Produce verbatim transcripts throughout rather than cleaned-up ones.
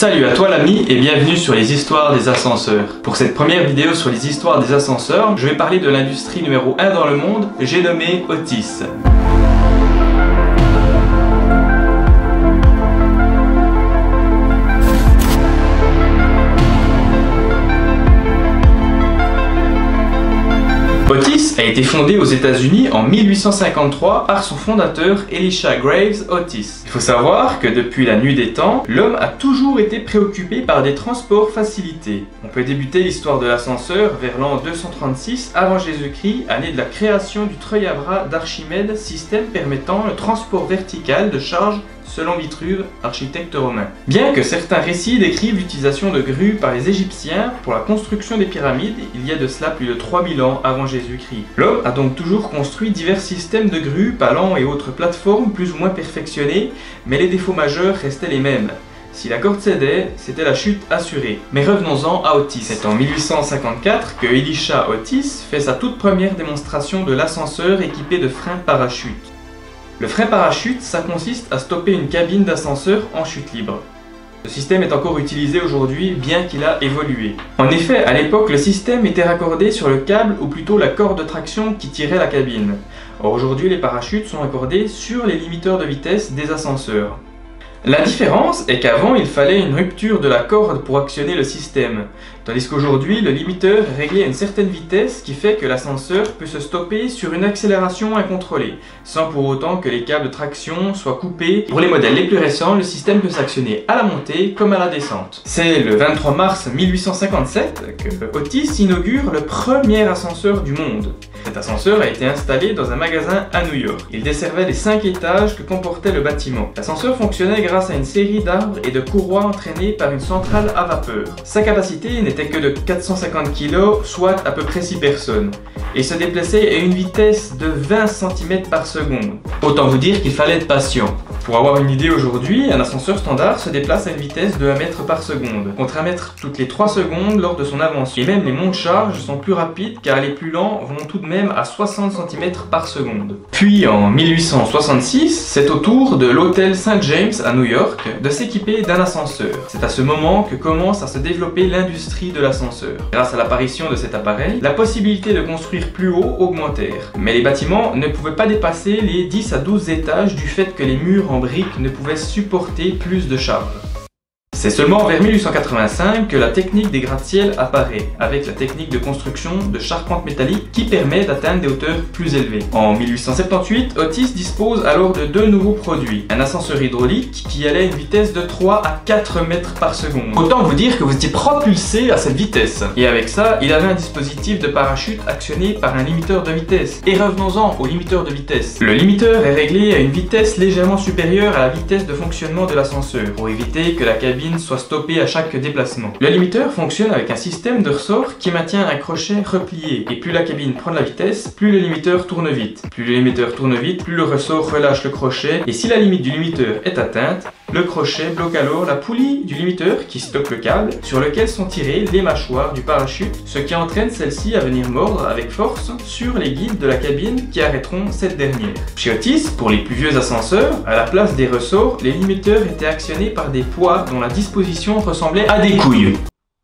Salut à toi l'ami et bienvenue sur les histoires des ascenseurs. Pour cette première vidéo sur les histoires des ascenseurs, je vais parler de l'industrie numéro un dans le monde, j'ai nommé Otis. Otis a été fondé aux États-Unis en mille huit cent cinquante-trois par son fondateur Elisha Graves Otis. Il faut savoir que depuis la nuit des temps, l'homme a toujours été préoccupé par des transports facilités. On peut débuter l'histoire de l'ascenseur vers l'an deux cent trente-six avant Jésus-Christ, année de la création du treuil à bras d'Archimède, système permettant le transport vertical de charge selon Vitruve, architecte romain. Bien que certains récits décrivent l'utilisation de grues par les Égyptiens pour la construction des pyramides, il y a de cela plus de trois mille ans avant Jésus-Christ. L'homme a donc toujours construit divers systèmes de grues, palans et autres plateformes plus ou moins perfectionnés, mais les défauts majeurs restaient les mêmes. Si la corde cédait, c'était la chute assurée. Mais revenons-en à Otis. C'est en mille huit cent cinquante-quatre que Elisha Otis fait sa toute première démonstration de l'ascenseur équipé de freins parachute. Le frein parachute, ça consiste à stopper une cabine d'ascenseur en chute libre. Ce système est encore utilisé aujourd'hui, bien qu'il a évolué. En effet, à l'époque, le système était raccordé sur le câble ou plutôt la corde de traction qui tirait la cabine. Or aujourd'hui, les parachutes sont raccordés sur les limiteurs de vitesse des ascenseurs. La différence est qu'avant, il fallait une rupture de la corde pour actionner le système, tandis qu'aujourd'hui, le limiteur est réglé à une certaine vitesse qui fait que l'ascenseur peut se stopper sur une accélération incontrôlée, sans pour autant que les câbles de traction soient coupés. Pour les modèles les plus récents, le système peut s'actionner à la montée comme à la descente. C'est le vingt-trois mars mille huit cent cinquante-sept que Otis inaugure le premier ascenseur du monde. Cet ascenseur a été installé dans un magasin à New York. Il desservait les cinq étages que comportait le bâtiment. L'ascenseur fonctionnait grâce à une série d'arbres et de courroies entraînées par une centrale à vapeur. Sa capacité n'était que de quatre cent cinquante kilos, soit à peu près six personnes, et se déplaçait à une vitesse de vingt centimètres par seconde. Autant vous dire qu'il fallait être patient. Pour avoir une idée aujourd'hui, un ascenseur standard se déplace à une vitesse de un mètre par seconde, contre un mètre toutes les trois secondes lors de son invention. Et même les monts de charge sont plus rapides car les plus lents vont tout de même à soixante centimètres par seconde. Puis en mille huit cent soixante-six, c'est au tour de l'hôtel Saint James à New York de s'équiper d'un ascenseur. C'est à ce moment que commence à se développer l'industrie de l'ascenseur. Grâce à l'apparition de cet appareil, la possibilité de construire plus haut augmentèrent. Mais les bâtiments ne pouvaient pas dépasser les dix à douze étages du fait que les murs en briques ne pouvaient supporter plus de charge. C'est seulement vers mille huit cent quatre-vingt-cinq que la technique des gratte-ciel apparaît, avec la technique de construction de charpente métallique qui permet d'atteindre des hauteurs plus élevées. En mille huit cent soixante-dix-huit, Otis dispose alors de deux nouveaux produits. Un ascenseur hydraulique qui allait à une vitesse de trois à quatre mètres par seconde. Autant vous dire que vous étiez propulsé à cette vitesse. Et avec ça, il avait un dispositif de parachute actionné par un limiteur de vitesse. Et revenons-en au limiteur de vitesse. Le limiteur est réglé à une vitesse légèrement supérieure à la vitesse de fonctionnement de l'ascenseur, pour éviter que la cabine soit stoppée à chaque déplacement. Le limiteur fonctionne avec un système de ressort qui maintient un crochet replié, et plus la cabine prend de la vitesse, plus le limiteur tourne vite. Plus le limiteur tourne vite, plus le ressort relâche le crochet, et si la limite du limiteur est atteinte, le crochet bloque alors la poulie du limiteur qui stocke le câble sur lequel sont tirées les mâchoires du parachute, ce qui entraîne celle-ci à venir mordre avec force sur les guides de la cabine qui arrêteront cette dernière. Chez Otis, pour les plus vieux ascenseurs, à la place des ressorts, les limiteurs étaient actionnés par des poids dont la disposition ressemblait à des couilles.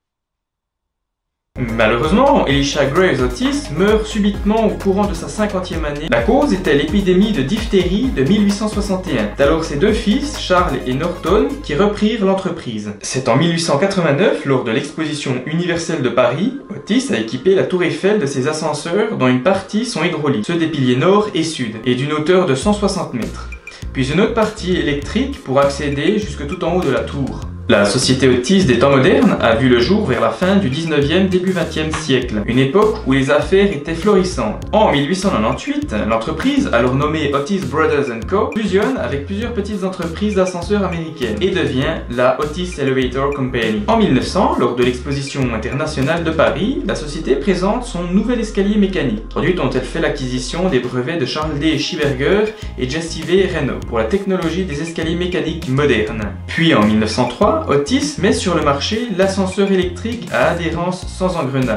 Malheureusement, Elisha Graves Otis meurt subitement au courant de sa cinquantième année. La cause était l'épidémie de diphtérie de mille huit cent soixante et un. C'est alors ses deux fils, Charles et Norton, qui reprirent l'entreprise. C'est en mille huit cent quatre-vingt-neuf, lors de l'exposition universelle de Paris, Otis a équipé la tour Eiffel de ses ascenseurs dont une partie sont hydrauliques, ceux des piliers nord et sud, et d'une hauteur de cent soixante mètres. Puis une autre partie électrique pour accéder jusque tout en haut de la tour. La société Otis des temps modernes a vu le jour vers la fin du dix-neuvième, début vingtième siècle, une époque où les affaires étaient florissantes. En mille huit cent quatre-vingt-dix-huit, l'entreprise, alors nommée Otis Brothers and Co, fusionne avec plusieurs petites entreprises d'ascenseurs américaines et devient la Otis Elevator Company. En mille neuf cents, lors de l'exposition internationale de Paris, la société présente son nouvel escalier mécanique, produit dont elle fait l'acquisition des brevets de Charles D. Shiberger et Jesse V. Renault pour la technologie des escaliers mécaniques modernes. Puis en mille neuf cent trois, Otis met sur le marché l'ascenseur électrique à adhérence sans engrenage,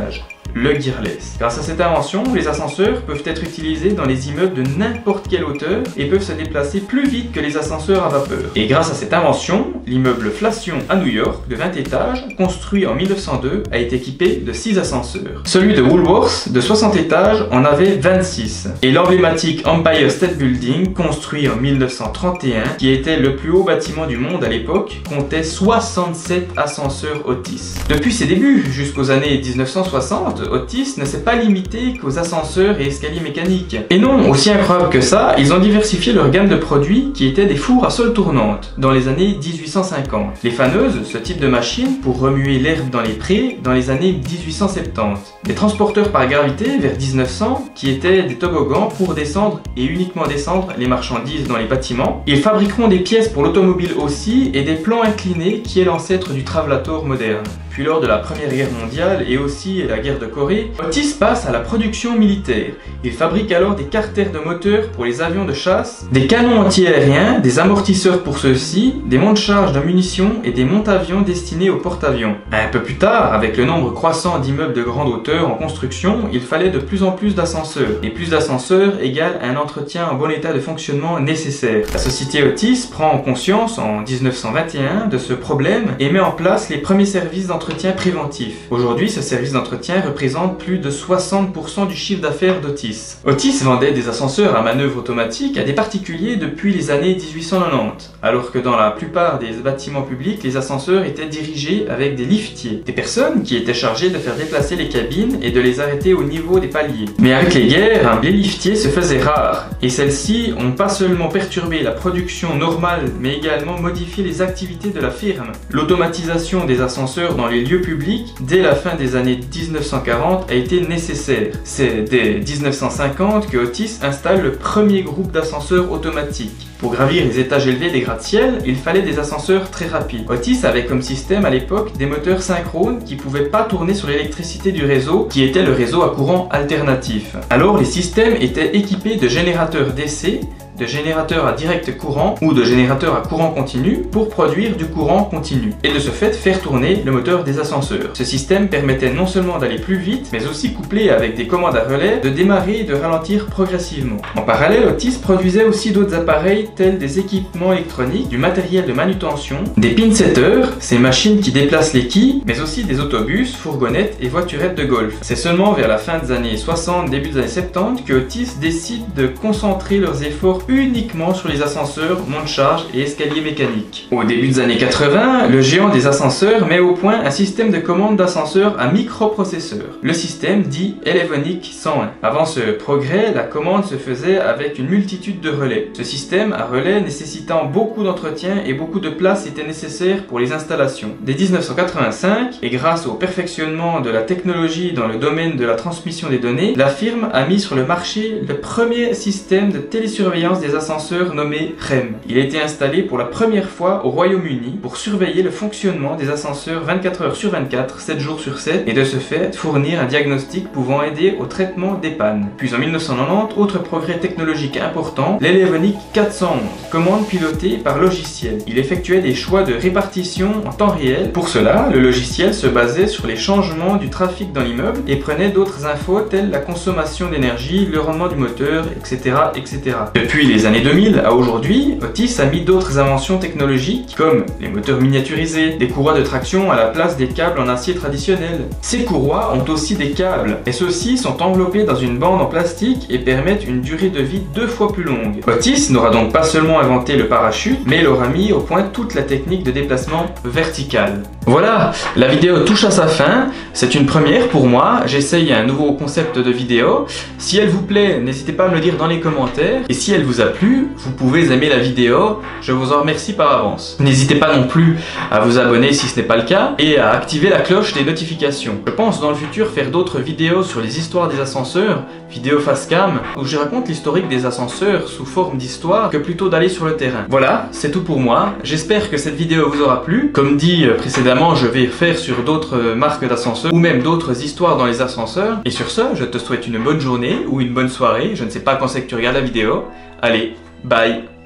le gearless. Grâce à cette invention, les ascenseurs peuvent être utilisés dans les immeubles de n'importe quelle hauteur et peuvent se déplacer plus vite que les ascenseurs à vapeur. Et grâce à cette invention, l'immeuble Flation à New York de vingt étages, construit en mille neuf cent deux, a été équipé de six ascenseurs. Celui de Woolworth de soixante étages en avait vingt-six. Et l'emblématique Empire State Building, construit en mille neuf cent trente et un, qui était le plus haut bâtiment du monde à l'époque, comptait soixante-sept ascenseurs Otis. Depuis ses débuts jusqu'aux années mille neuf cent soixante, Otis ne s'est pas limité qu'aux ascenseurs et escaliers mécaniques. Et non, aussi incroyable que ça, ils ont diversifié leur gamme de produits qui étaient des fours à sole tournante dans les années mille huit cent cinquante. Les faneuses, ce type de machine pour remuer l'herbe dans les prés dans les années mille huit cent soixante-dix. Des transporteurs par gravité vers mille neuf cents qui étaient des toboggans pour descendre et uniquement descendre les marchandises dans les bâtiments. Ils fabriqueront des pièces pour l'automobile aussi et des plans inclinés qui est l'ancêtre du travelator moderne. Puis lors de la Première Guerre mondiale et aussi la guerre de Corée, Otis passe à la production militaire. Il fabrique alors des carters de moteurs pour les avions de chasse, des canons anti-aériens, des amortisseurs pour ceux-ci, des monte-charges de munitions et des monte-avions destinés aux porte-avions. Un peu plus tard, avec le nombre croissant d'immeubles de grande hauteur en construction, il fallait de plus en plus d'ascenseurs. Et plus d'ascenseurs égale un entretien en bon état de fonctionnement nécessaire. La société Otis prend conscience en mille neuf cent vingt et un de ce problème et met en place les premiers services d'entretien préventif. Aujourd'hui, ce service d'entretien représente plus de soixante pour cent du chiffre d'affaires d'Otis. Otis vendait des ascenseurs à manœuvre automatique à des particuliers depuis les années mille huit cent quatre-vingt-dix, alors que dans la plupart des bâtiments publics, les ascenseurs étaient dirigés avec des liftiers, des personnes qui étaient chargées de faire déplacer les cabines et de les arrêter au niveau des paliers. Mais avec les guerres, les liftiers se faisaient rares, et celles-ci ont pas seulement perturbé la production normale, mais également modifié les activités de la firme. L'automatisation des ascenseurs dans les lieux publics, dès la fin des années mille neuf cent quarante, a été nécessaire. C'est dès mille neuf cent cinquante que Otis installe le premier groupe d'ascenseurs automatiques. Pour gravir les étages élevés des gratte-ciel, il fallait des ascenseurs très rapides. Otis avait comme système à l'époque des moteurs synchrones qui ne pouvaient pas tourner sur l'électricité du réseau, qui était le réseau à courant alternatif. Alors les systèmes étaient équipés de générateurs D C, de générateurs à direct courant ou de générateurs à courant continu pour produire du courant continu et de ce fait faire tourner le moteur des ascenseurs. Ce système permettait non seulement d'aller plus vite, mais aussi couplé avec des commandes à relais, de démarrer et de ralentir progressivement. En parallèle, Otis produisait aussi d'autres appareils tels des équipements électroniques, du matériel de manutention, des pin-setters, ces machines qui déplacent les quilles, mais aussi des autobus, fourgonnettes et voiturettes de golf. C'est seulement vers la fin des années soixante, début des années soixante-dix que Otis décide de concentrer leurs efforts uniquement sur les ascenseurs, monte-charge et escaliers mécaniques. Au début des années quatre-vingt, le géant des ascenseurs met au point un système de commande d'ascenseurs à microprocesseur, le système dit Elevonic cent un. Avant ce progrès, la commande se faisait avec une multitude de relais. Ce système à relais nécessitant beaucoup d'entretien et beaucoup de place était nécessaire pour les installations. Dès mille neuf cent quatre-vingt-cinq, et grâce au perfectionnement de la technologie dans le domaine de la transmission des données, la firme a mis sur le marché le premier système de télésurveillance des ascenseurs nommé R E M. Il a été installé pour la première fois au Royaume-Uni pour surveiller le fonctionnement des ascenseurs vingt-quatre heures sur vingt-quatre, sept jours sur sept, et de ce fait fournir un diagnostic pouvant aider au traitement des pannes. Puis en mille neuf cent quatre-vingt-dix, autre progrès technologique important, l'Elevonic quatre cent onze, commande pilotée par logiciel. Il effectuait des choix de répartition en temps réel. Pour cela, le logiciel se basait sur les changements du trafic dans l'immeuble et prenait d'autres infos telles la consommation d'énergie, le rendement du moteur, et cetera, et cetera. Depuis les années deux mille à aujourd'hui, Otis a mis d'autres inventions technologiques comme les moteurs miniaturisés, des courroies de traction à la place des câbles en acier traditionnels. Ces courroies ont aussi des câbles et ceux-ci sont enveloppés dans une bande en plastique et permettent une durée de vie deux fois plus longue. Otis n'aura donc pas seulement inventé le parachute, mais il aura mis au point toute la technique de déplacement vertical. Voilà, la vidéo touche à sa fin. C'est une première pour moi. J'essaye un nouveau concept de vidéo. Si elle vous plaît, n'hésitez pas à me le dire dans les commentaires. Et si elle vous a plu, vous pouvez aimer la vidéo. Je vous en remercie par avance. N'hésitez pas non plus à vous abonner si ce n'est pas le cas et à activer la cloche des notifications. Je pense dans le futur faire d'autres vidéos sur les histoires des ascenseurs, vidéos face cam, où je raconte l'historique des ascenseurs sous forme d'histoire que plutôt d'aller sur le terrain. Voilà, c'est tout pour moi. J'espère que cette vidéo vous aura plu. Comme dit précédemment, je vais faire sur d'autres marques d'ascenseurs ou même d'autres histoires dans les ascenseurs. Et sur ce, je te souhaite une bonne journée ou une bonne soirée. Je ne sais pas quand c'est que tu regardes la vidéo. Allez, bye!